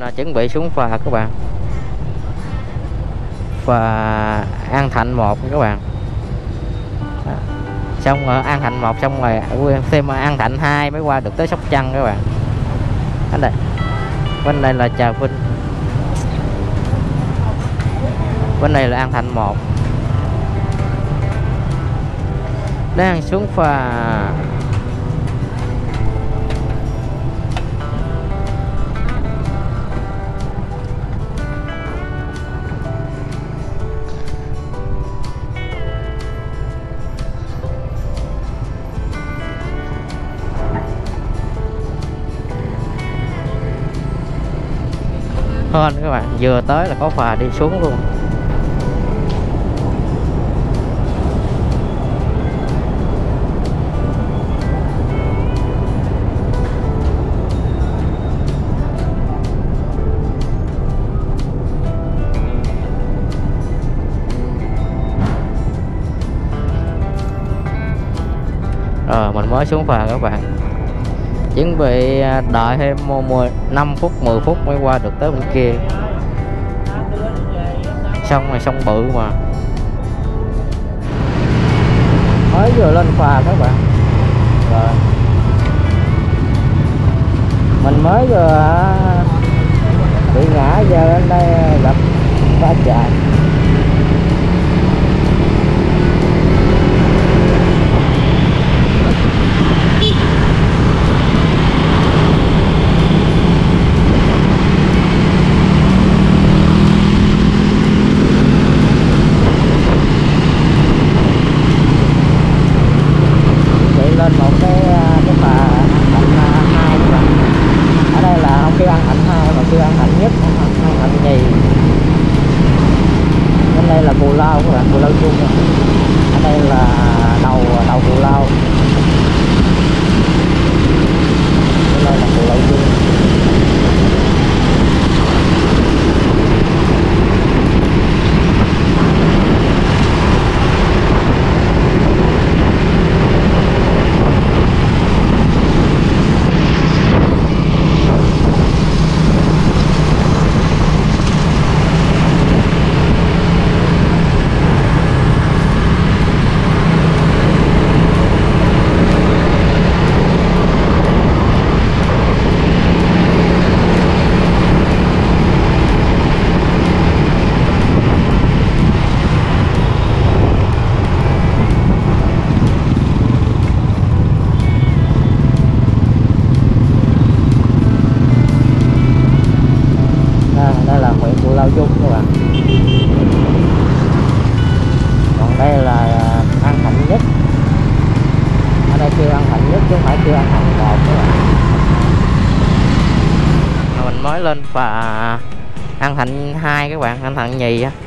chuẩn bị xuống phà các bạn. Phà An Thạnh 1 các bạn. Xong rồi An Thạnh 1 xong rồi xem An Thạnh 2 mới qua được tới Sóc Trăng các bạn. Ở đây bên đây là Trà Vinh, bên này là An Thạnh 1. Đang xuống phà hên các bạn, vừa tới là có phà đi xuống luôn. Mình mới xuống phà các bạn, chuẩn bị đợi thêm 5 phút 10 phút mới qua được tới bên kia. Sông này sông bự mà, mới vừa lên phà các bạn. Rồi mình mới vừa bị ngã, giờ lên đây gặp va chạm. Lên một cái phà An Thạnh 2 các bạn. Ở đây là không kêu An Thạnh 2 mà kêu An Thạnh nhất, An Thạnh nhì. Bên đây là Cù Lao các bạn, Cù Lao Chung. Ở đây là đầu Cù Lao. Bên đây là Cù Lao Chung. Đây là huyện Cù Lao Dung các bạn. Còn đây là An Thạnh nhất. Ở đây kêu An Thạnh nhất chứ không phải kêu An Thạnh 1 các bạn. Mình mới lên phà An Thạnh 2 các bạn, An Thạnh nhì á.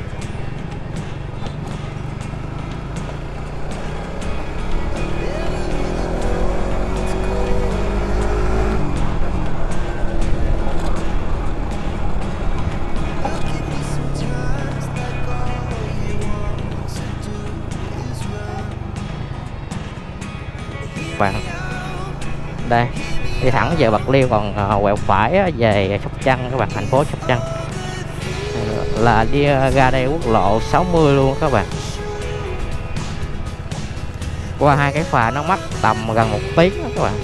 Bạn đây đi thẳng về Bạc Liêu, còn quẹo phải về Sóc Trăng các bạn, thành phố Sóc Trăng. Là đi ra đây quốc lộ 60 luôn các bạn. Qua hai cái phà nó mất tầm gần 1 tiếng đó các bạn.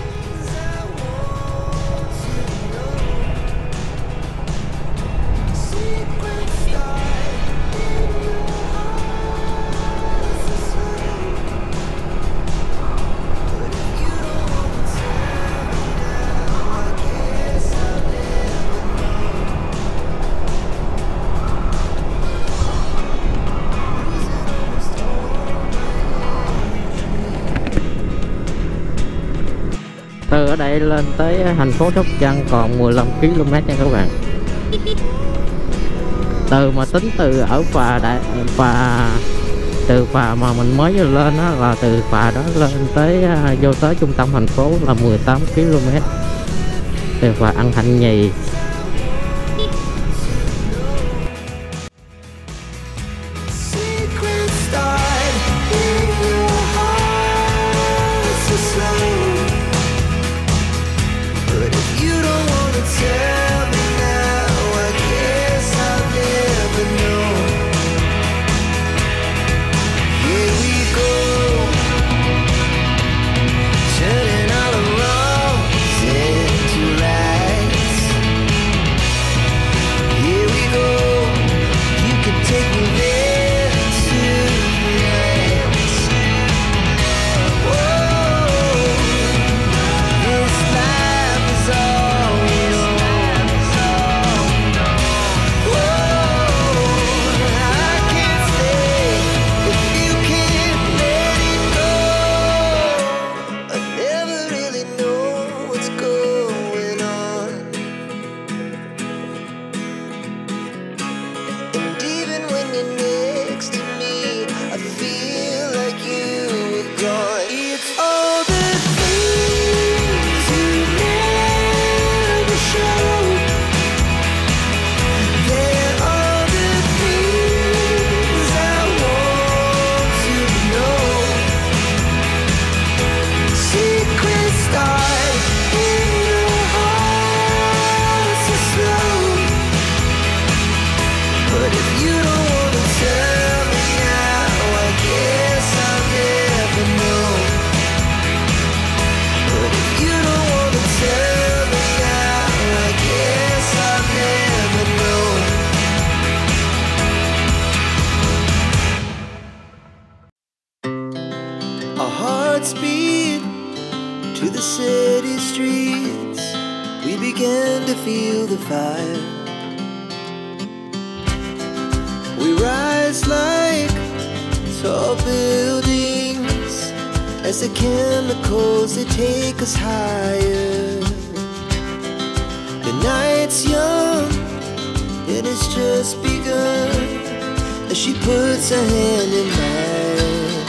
Từ ở đây lên tới thành phố Sóc Trăng còn 15 km nha các bạn. Từ mà tính từ ở từ phà mà mình mới lên đó, là từ phà đó lên tới vô tới trung tâm thành phố là 18 km. Từ phà An Thạnh nhì. But if you don't wanna tell me now, to the city streets, we began to feel the fire. We rise like tall buildings as the chemicals, they take us higher. The night's young and it's just begun as she puts her hand in mine.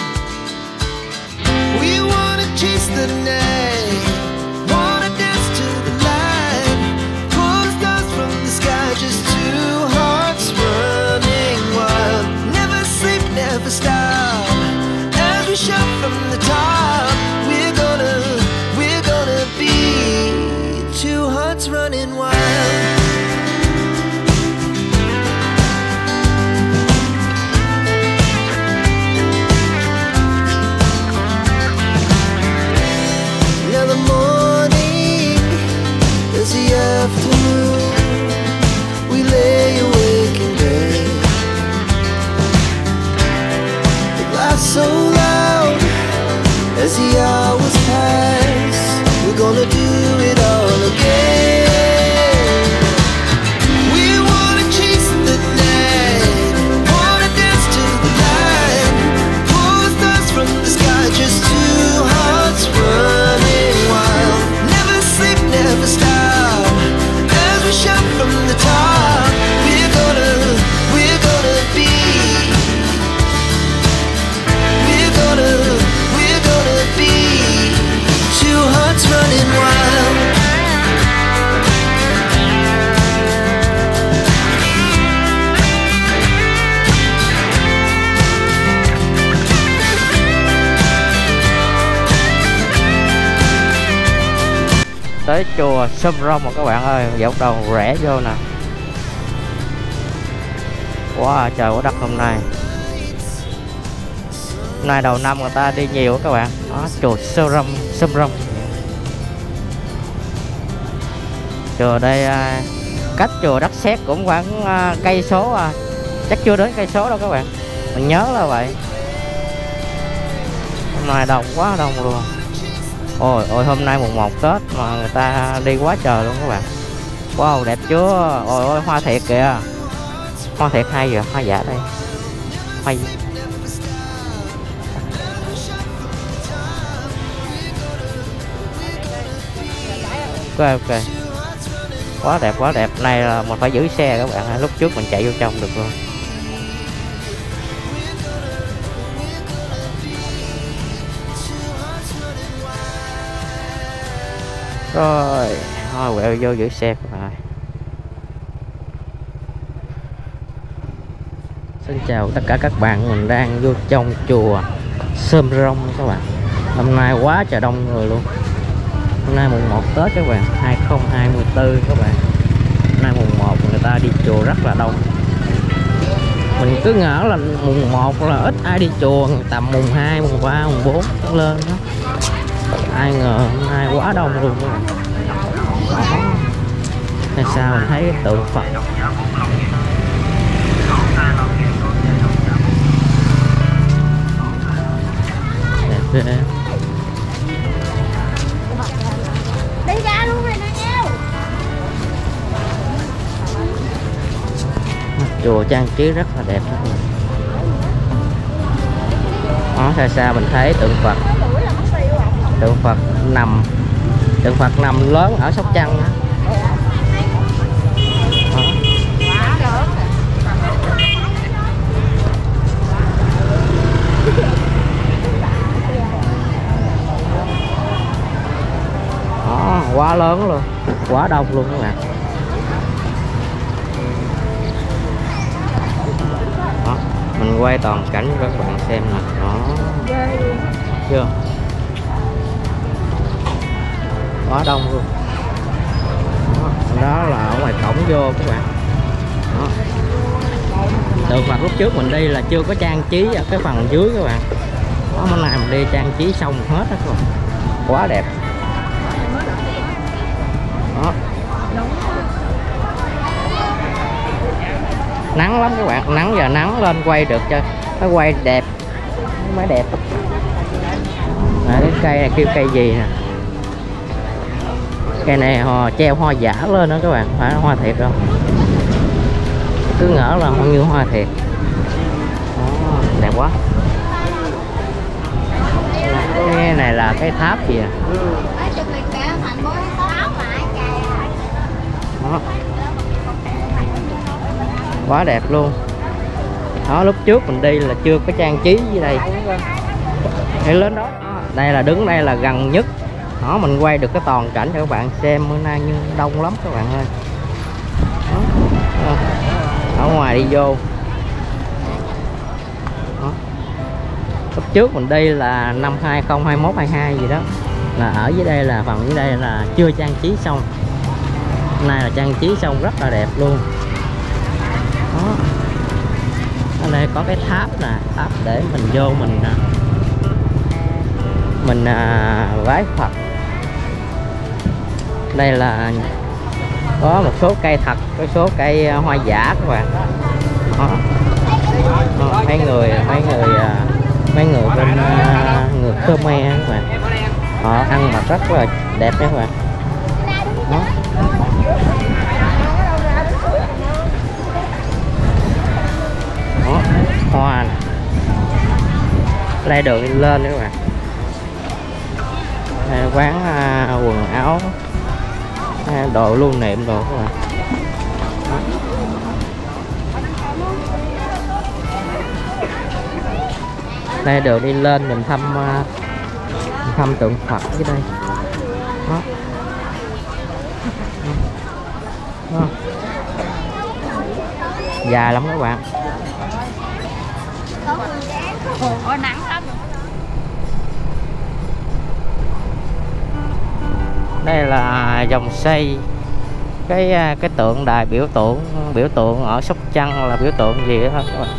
We wanna chase the night, wanna dance to the light, pull the stars from the sky, just two hearts running wild. Never sleep, never stop, as we shout from the top. We're gonna be two hearts running wild. Now the morning is the afternoon, we lay awake in bed. The laughs so loud as the hours pass, we're gonna do it all again. We wanna chase the night, wanna dance to the light, pull the stars from the sky, just two hearts running wild. Never sleep, never stop, as we shout from the top. We're gonna be, we're gonna be two hearts running wild. Tới chùa Sum Rong rồi các bạn ơi, dọc đầu rẽ vô nè. Wow, trời quá đất hôm nay. Hôm nay đầu năm người ta đi nhiều các bạn. Đó, chùa Sum Rong. Chùa đây cách chùa Đất Sét cũng khoảng cây số chắc chưa đến cây số đâu các bạn. Mình nhớ là vậy. Hôm nay đông quá đông luôn. Ôi hôm nay mùng 1 Tết mà người ta đi quá trời luôn các bạn. Wow, đẹp chưa? Ôi hoa thiệt kìa. Hoa thiệt hay vậy, hoa giả đây. Hoa gì? Ok. Quá đẹp. Này là mình phải giữ xe các bạn. Lúc trước mình chạy vô trong được luôn. Rồi, thôi quẹo vô giữ xe các bạn. Xin chào tất cả các bạn, mình đang vô trong chùa Sum Rong các bạn. Hôm nay quá trời đông người luôn. Hôm nay mùng 1 Tết các bạn, 2024 các bạn. Hôm nay mùng 1 người ta đi chùa rất là đông. Mình cứ ngỡ là mùng 1 là ít ai đi chùa, tầm mùng 2, mùng 3, mùng 4 lên đó. Ai ngờ hôm nay quá đông luôn các bạn. Tại sao mình thấy tượng Phật đẹp ghê. Đi ra luôn rồi nè nhau. Chùa trang trí rất là đẹp các bạn. Đó, xa mình thấy tượng Phật nằm lớn ở Sóc Trăng đó. Đó, quá lớn luôn, quá đông luôn các bạn. Đó, mình quay toàn cảnh cho các bạn xem nè. Đó, chưa? Quá đông luôn. Đó là ở ngoài cổng vô các bạn. Đó. Tượng Phật lúc trước mình đi là chưa có trang trí ở cái phần dưới các bạn. Đó, hôm nay mình đi trang trí xong hết đó các bạn. Quá đẹp. Đó. Nắng lắm các bạn, nắng giờ nắng lên quay được cho nó quay đẹp mới đẹp. Cái cây này kêu cây gì nè, Cây này họ treo hoa giả lên đó các bạn, phải là hoa thiệt đâu. Cứ ngỡ là như hoa thiệt. Đó, đẹp quá. Cái này là cái tháp gì à? Đó. Quá đẹp luôn. Đó, lúc trước mình đi là chưa có trang trí dưới đây. Hay lên đó. Đây là đứng đây là gần nhất. Đó, mình quay được cái toàn cảnh cho các bạn xem. Bữa nay nhưng đông lắm các bạn ơi. Đó. Ở ngoài đi vô. Đó. Lúc trước mình đi là năm 2021 22 gì đó, là ở dưới đây là phần dưới đây là chưa trang trí xong. Hôm nay là trang trí xong rất là đẹp luôn. Đó. Ở đây có cái tháp nè, tháp để mình vô mình vái Phật. Đây là có một số cây thật, có số cây hoa giả các bạn. Đó. Đó, mấy người bên người Khmer các bạn, họ ăn mặc rất là đẹp các bạn. Đó. Đó, hoa này. Đây đường đi lên các bạn. Đây, quán quần áo, đồ lưu niệm đồ các bạn. Đó. Đây đường đi lên mình thăm tượng Phật dưới đây. Đó. Đó. Dài lắm các bạn. Nắng lắm. Đây là dòng xây cái tượng đài biểu tượng ở Sóc Trăng là biểu tượng gì đó các bạn.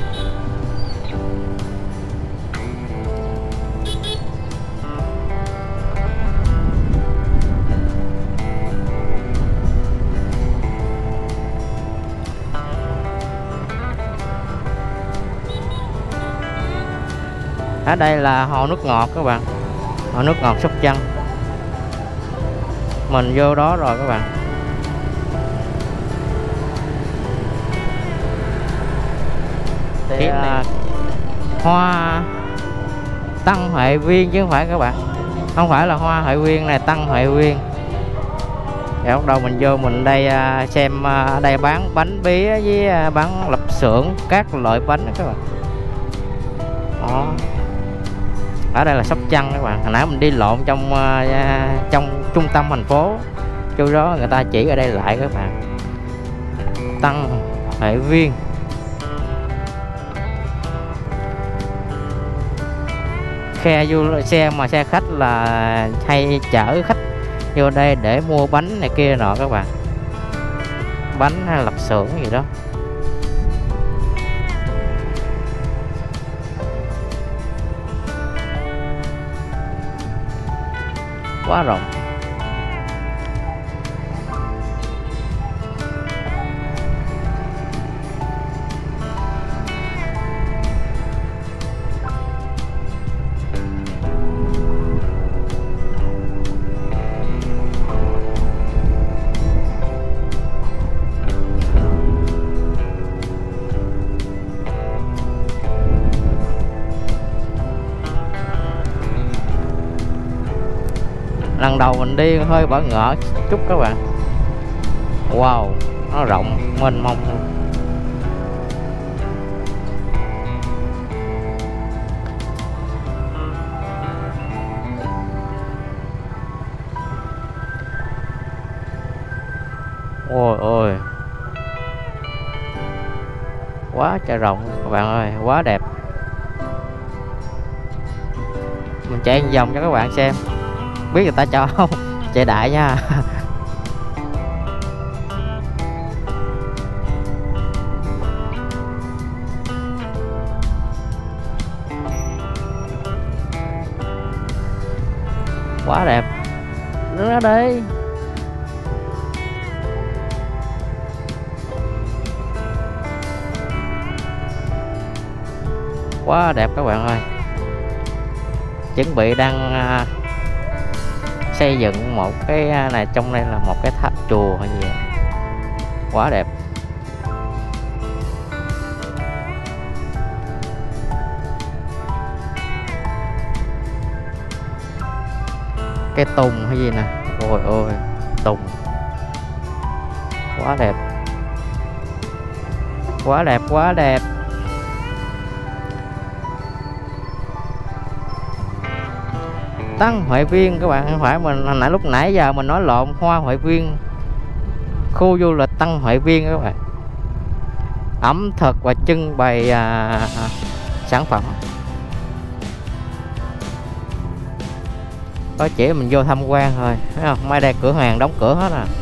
Ở đây là hồ nước ngọt các bạn, hồ nước ngọt Sóc Trăng. Mình vô đó rồi các bạn. Thì hoa Tân Huệ Viên chứ không phải các bạn, không phải là hoa Huệ Viên này, Tân Huệ Viên. Thì bắt đầu mình vô mình đây xem ở đây bán bánh bía với bán lạp xưởng các loại bánh đó các bạn. Đó. Ở đây là Sóc Trăng các bạn. Hồi nãy mình đi lộn trong trung tâm thành phố, chỗ đó người ta chỉ ở đây lại các bạn. Tân Huệ Viên. Xe khách là hay chở khách vô đây để mua bánh này kia nọ các bạn, bánh hay lạp xưởng gì đó. Quá rộng. Lần đầu mình đi hơi bỡ ngỡ chút các bạn. Wow, nó rộng mênh mông. Ôi ôi, quá trời rộng các bạn ơi, quá đẹp. Mình chạy một vòng cho các bạn xem, biết người ta cho không, chạy đại nha. Quá đẹp, đứng đó đi. Quá đẹp các bạn ơi. Chuẩn bị đang xây dựng một cái này, trong đây là một cái tháp chùa hay gì, quá đẹp. Cái tùng hay gì nè, ôi ôi tùng, quá đẹp, quá đẹp, quá đẹp. Tăng Huệ Viên các bạn, không phải mình hồi nãy lúc nãy giờ mình nói lộn, Hoa Huệ Viên, khu du lịch Tăng Huệ Viên các bạn. Ẩm thực và trưng bày sản phẩm. Có chỉ mình vô tham quan thôi, thấy không? Mai đây cửa hàng đóng cửa hết à.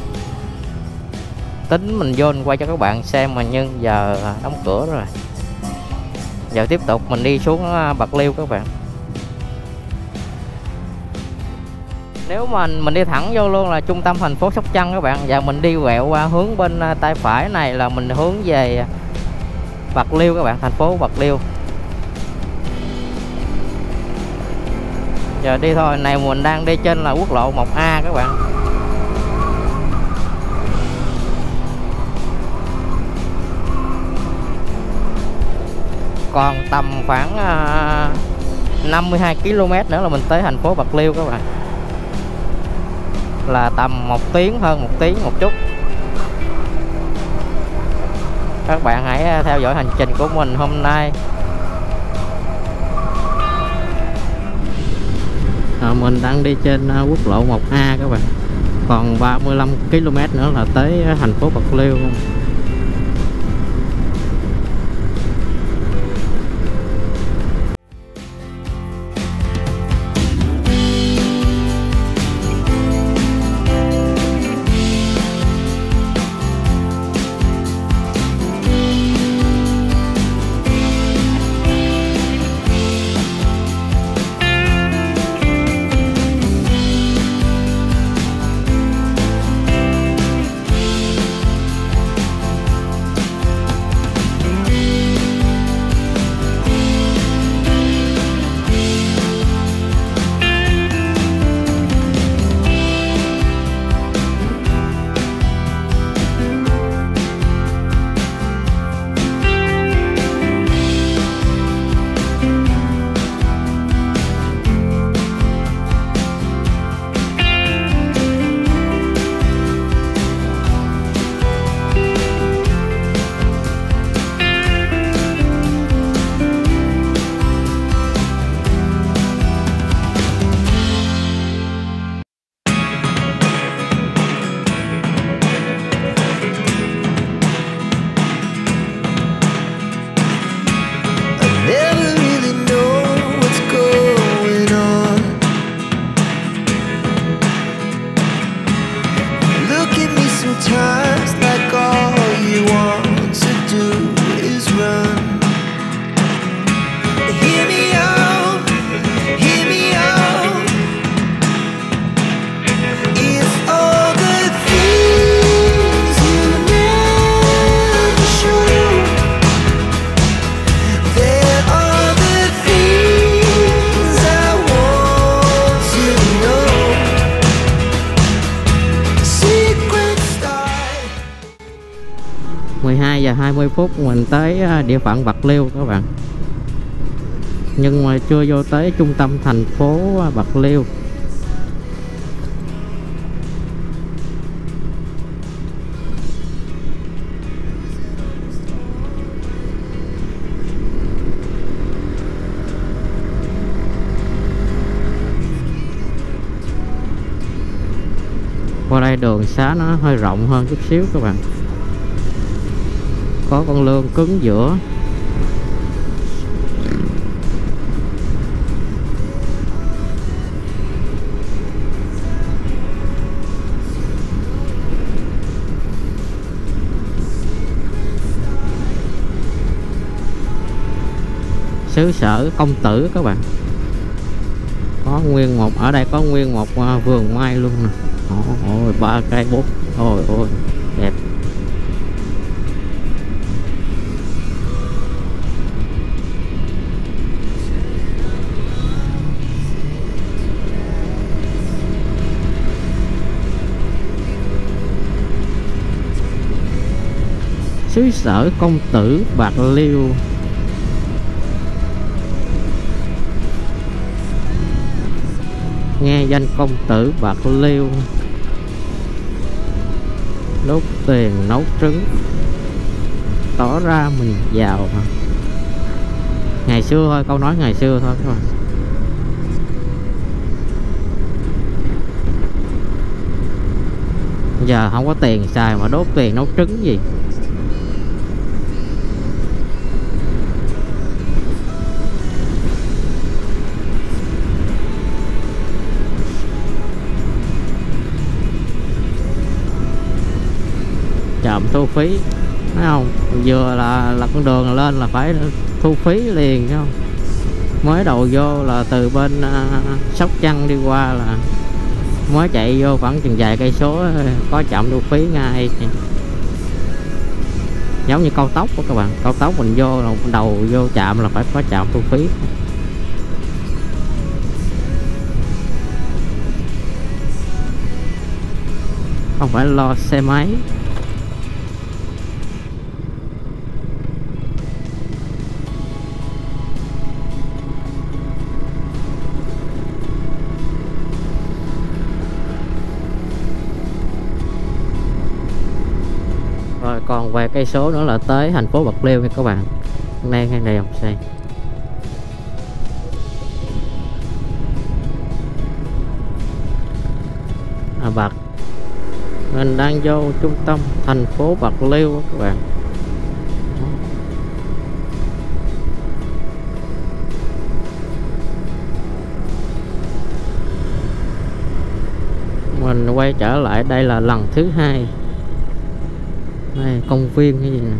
Tính mình vô mình quay cho các bạn xem mà nhưng giờ đóng cửa rồi. Giờ tiếp tục mình đi xuống Bạc Liêu các bạn. Nếu mà mình đi thẳng vô luôn là trung tâm thành phố Sóc Trăng các bạn. Giờ mình đi quẹo qua hướng bên tay phải này là mình hướng về Bạc Liêu các bạn, thành phố Bạc Liêu. Giờ đi thôi, này mình đang đi trên là quốc lộ 1A các bạn. Còn tầm khoảng 52 km nữa là mình tới thành phố Bạc Liêu các bạn. Là tầm 1 tiếng, hơn 1 tiếng một chút. Các bạn hãy theo dõi hành trình của mình hôm nay. Mình đang đi trên quốc lộ 1A các bạn. Còn 35 km nữa là tới thành phố Bạc Liêu. Giờ 20 phút mình tới địa phận Bạc Liêu các bạn. Nhưng mà chưa vô tới trung tâm thành phố Bạc Liêu. Qua đây đường xá nó hơi rộng hơn chút xíu các bạn. Có con lương cứng giữa. Xứ sở Công Tử các bạn. Có nguyên một, ở đây có nguyên một vườn mai luôn nè. Ôi 3 cây 4. Ôi ôi đẹp. xứ sở Công Tử Bạc Liêu. Nghe danh Công Tử Bạc Liêu, đốt tiền nấu trứng, tỏ ra mình giàu. Ngày xưa thôi, câu nói ngày xưa thôi các bạn. Giờ không có tiền xài mà đốt tiền nấu trứng gì. Trạm thu phí, thấy không? Vừa là con đường lên là phải thu phí liền, thấy không? Mới đầu vô là từ bên Sóc Trăng đi qua là mới chạy vô khoảng chừng vài cây số có trạm thu phí ngay. Giống như cao tốc của các bạn, cao tốc mình vô là đầu vô trạm là phải có trạm thu phí. Không phải lo xe máy. Rồi còn vài cây số nữa là tới thành phố Bạc Liêu nha các bạn. Đây ngay đây dòng xe. Mình đang vô trung tâm thành phố Bạc Liêu các bạn. Mình quay trở lại đây là lần thứ hai. Đây, công viên cái gì nè.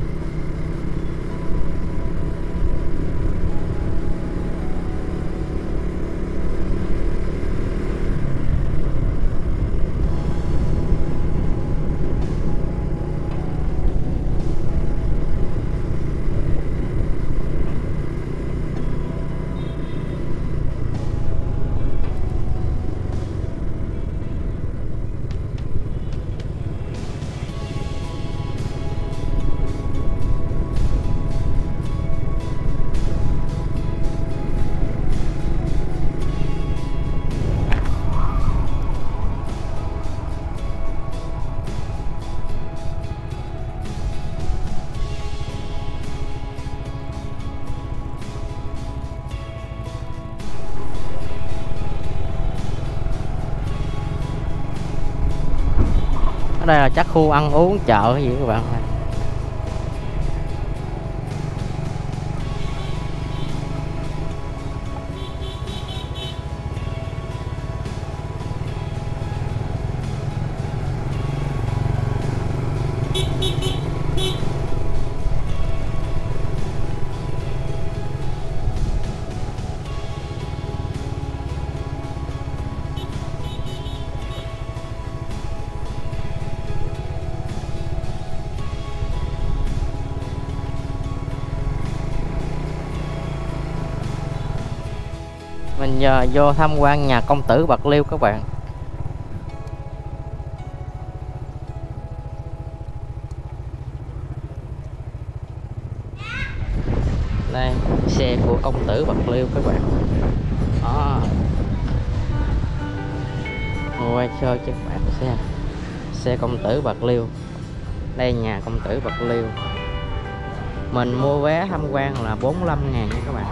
Đây là chắc khu ăn uống chợ cái gì các bạn. Mình giờ vô tham quan nhà Công Tử Bạc Liêu các bạn. Đây xe của Công Tử Bạc Liêu các bạn. Đó. Quay sơ cho các bạn xe Công Tử Bạc Liêu. Đây nhà Công Tử Bạc Liêu. Mình mua vé tham quan là 45.000 nha các bạn.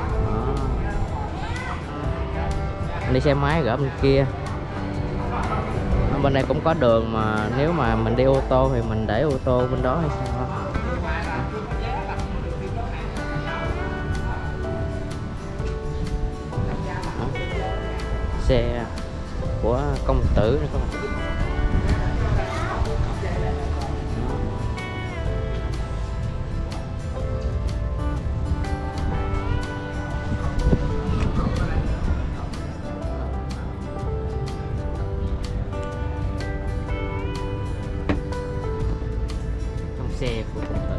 Đi xe máy gỡ bên kia. Bên đây cũng có đường mà nếu mà mình đi ô tô thì mình để ô tô bên đó hay sao. Xe của Công Tử này các bạn. Xe của Công Tử.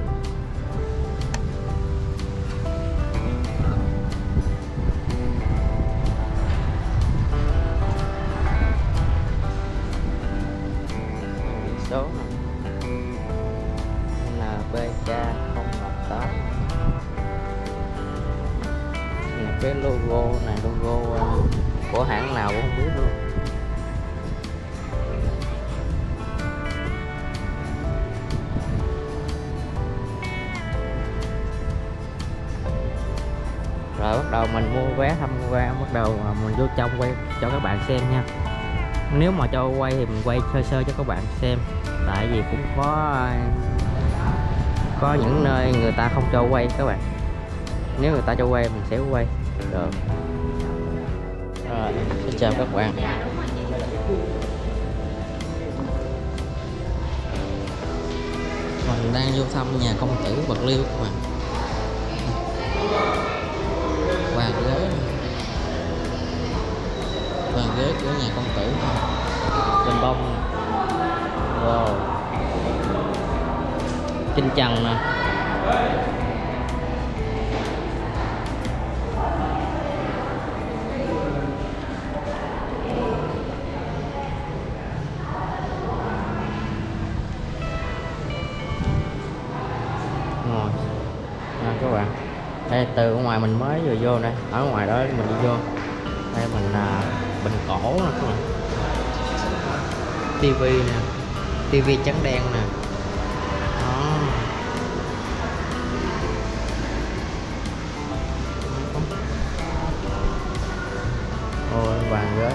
logo này, logo của hãng nào cũng không biết luôn. Rồi bắt đầu mình mua vé tham quan, bắt đầu mình vô trong quay cho các bạn xem nha. Nếu mà cho quay thì mình quay sơ sơ cho các bạn xem, tại vì cũng có những nơi người ta không cho quay các bạn. Nếu người ta cho quay mình sẽ quay được. Rồi, xin chào các bạn. Mình đang vô thăm nhà công tử Bạc Liêu các bạn. Bàn ghế của nhà công tử bên bông. Wow, trên trần nè. Ngồi các bạn, đây từ ngoài mình mới vừa vô đây, ở ngoài đó mình đi vô đây, mình bình cổ nè các bạn, tivi nè, tivi trắng đen nè đó. Ôi bàn ghế,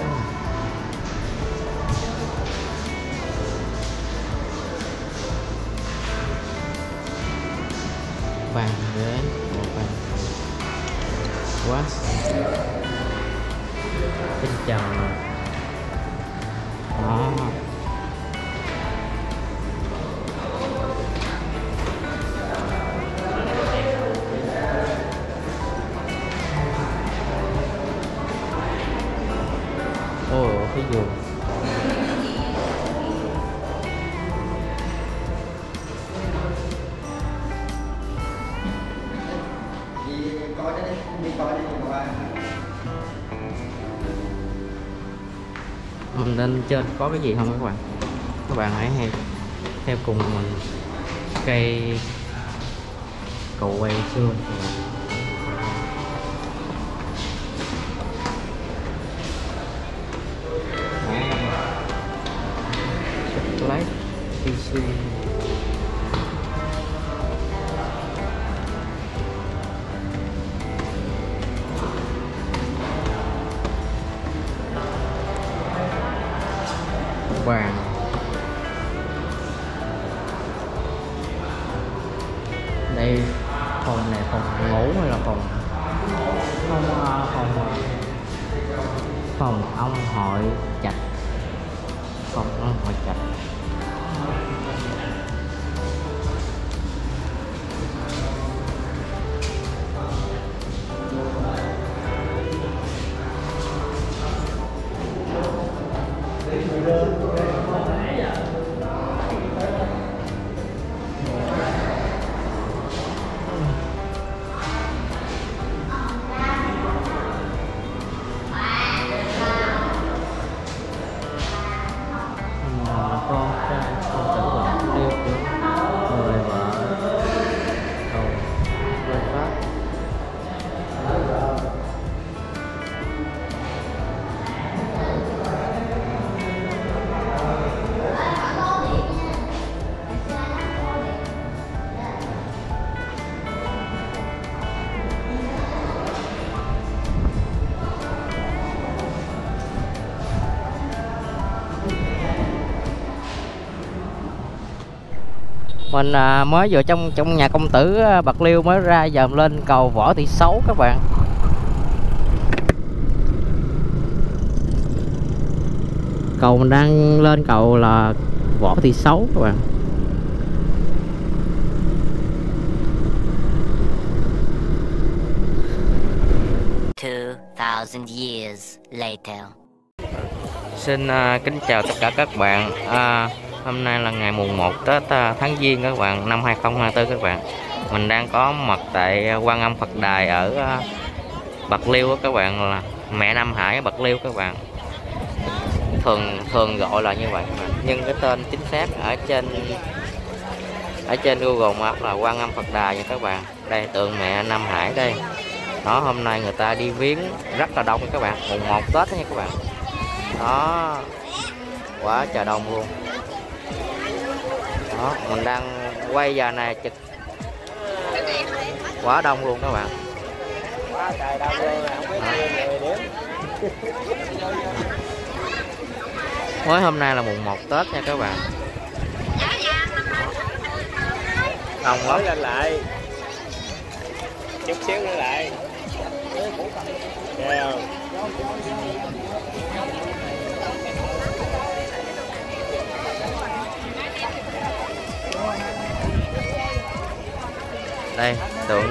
bàn ghế, bàn quá bên trần đó. Ồ, cái giường mình lên trên có cái gì không các bạn? Các bạn hãy theo cùng mình cây cầu quay xưa. Lấy PC bàn. Đây phòng này phòng ngủ hay là phòng ông hội trạch, phòng ông hội trạch. Con trai công tử Bạc Liêu của người vợ cầu quê Pháp. Mình mới vừa trong nhà công tử Bạc Liêu, mới ra dòm lên cầu Võ Thị Sáu các bạn. Cầu mình đang lên cầu là Võ Thị Sáu các bạn. Years later. Xin kính chào tất cả các bạn. Hôm nay là ngày mùng 1 Tết tháng Giêng các bạn, năm 2024 các bạn. Mình đang có mặt tại Quan Âm Phật Đài ở Bạc Liêu các bạn, là mẹ Nam Hải Bạc Liêu các bạn. Thường gọi là như vậy các bạn. Nhưng cái tên chính xác ở trên Google Maps là Quan Âm Phật Đài nha các bạn. Đây tượng mẹ Nam Hải đây. Đó, hôm nay người ta đi viếng rất là đông các bạn, mùng 1 Tết đó nha các bạn. Đó, quá trời đông luôn. Đó, mình đang quay giờ này chụp quá đông luôn các bạn. Quá trời đông luôn, không biết người đếm. Mới hôm nay là mùng 1 Tết nha các bạn. Đông lắm. Lên lại. Chút xíu nữa lại. Nghe không? Đây, tượng.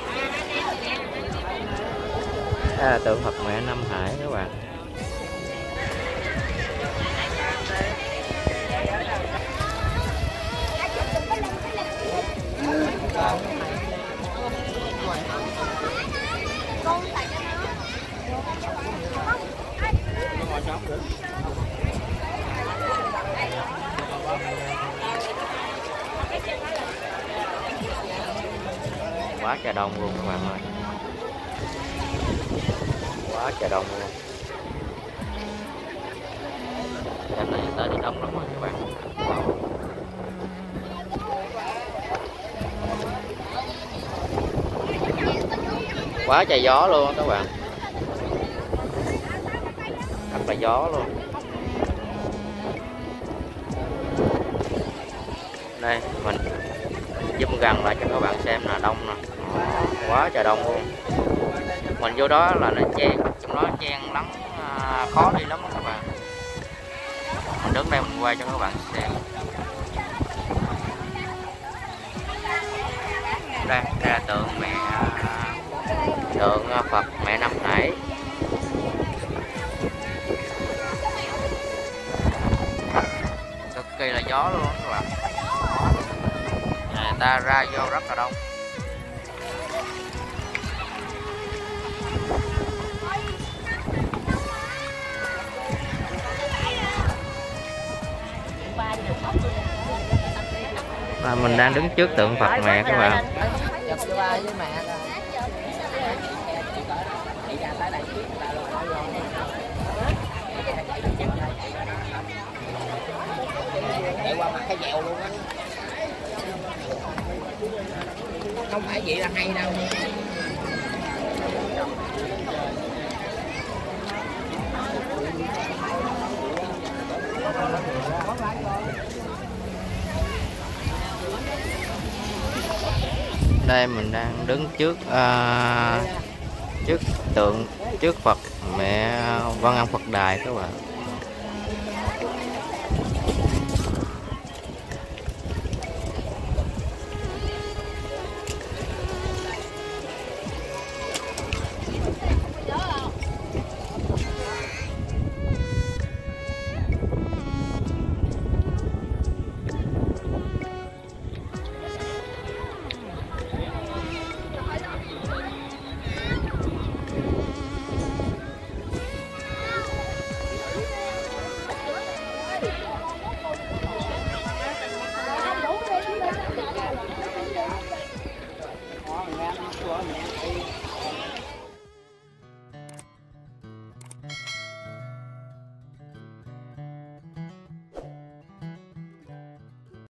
Đây là tượng Phật Mẹ Nam Hải các bạn. Quá trời đông luôn các bạn ơi, quá trời đông luôn. Đêm nay tới thì đông lắm rồi các bạn. Quá trời gió luôn các bạn, rất là gió luôn. Đây mình zoom gần lại cho các bạn xem là đông nè, quá trời đông luôn. Mình vô đó là nó chen, trong đó chen lắm, khó đi lắm các bạn. Mình đứng đây mình quay cho các bạn xem. Đây là tượng Phật Mẹ Nam Hải. Cực kỳ là gió luôn các bạn. Người ta ra vô rất là đông. Mình đang đứng trước tượng Phật Mẹ các bạn. Chạy qua mặt cái dèo luôn á. Không phải vậy là hay đâu. Đây mình đang đứng trước trước Phật Mẹ Văn An Phật Đài các bạn.